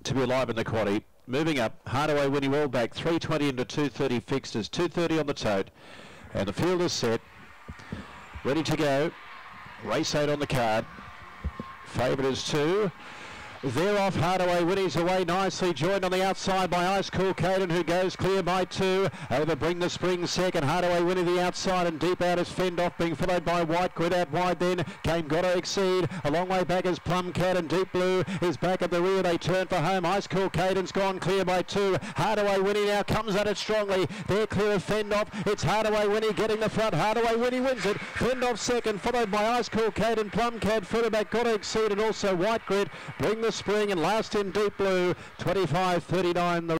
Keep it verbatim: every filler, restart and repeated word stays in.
to be alive in the quaddie. Moving up, Hardaway winning well back, three twenty into two thirty fixtures, two thirty on the tote. And the field is set, ready to go. Race eight on the card. Favourite is two. They're off. Hardaway Winnie's away nicely, joined on the outside by Ice Cool Caden, who goes clear by two. Over Bring the Spring second. Hardaway Winnie the outside, and deep out is Fend Off, being followed by White Grid. Out wide then came Gotta Exceed. A long way back is Plum Cat, and Deep Blue is back at the rear. They turn for home. Ice Cool Caden's gone clear by two. Hardaway Winnie now comes at it strongly. They're clear of Fend Off. It's Hardaway Winnie getting the front. Hardaway Winnie wins it. Fend Off second, followed by Ice Cool Caden, Plum Cat further back. Gotta Exceed, and also White Grid. Bring the Spring, and last in Deep Blue, twenty-five thirty-nine.